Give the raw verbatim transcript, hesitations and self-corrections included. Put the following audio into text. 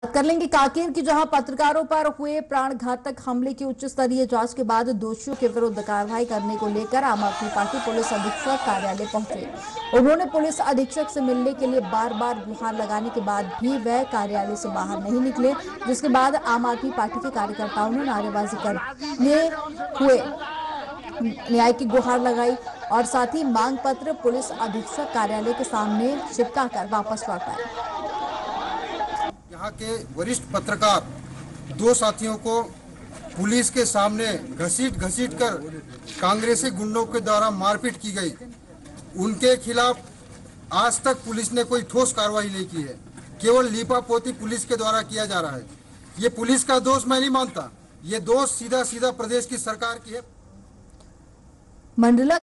कर लेंगे कांकेर की, जहां पत्रकारों पर हुए प्राणघातक हमले की उच्च स्तरीय जांच के बाद दोषियों के विरुद्ध कार्रवाई करने को लेकर आम आदमी पार्टी पुलिस अधीक्षक कार्यालय पहुंचे। उन्होंने पुलिस अधीक्षक से मिलने के लिए बार बार गुहार लगाने के बाद भी वह कार्यालय से बाहर नहीं निकले, जिसके बाद आम आदमी पार्टी के कार्यकर्ताओं ने नारेबाजी करने हुए न्याय की गुहार लगाई और साथ ही मांग पत्र पुलिस अधीक्षक कार्यालय के सामने चिपका कर वापस लौट आए। यहाँ के वरिष्ठ पत्रकार दो साथियों को पुलिस के सामने घसीट घसीट कर कांग्रेसी गुंडों के द्वारा मारपीट की गई। उनके खिलाफ आज तक पुलिस ने कोई ठोस कार्रवाई नहीं की है, केवल लीपापोती पुलिस के द्वारा किया जा रहा है। ये पुलिस का दोष मैं नहीं मानता, ये दोष सीधा सीधा प्रदेश की सरकार की है। मंडला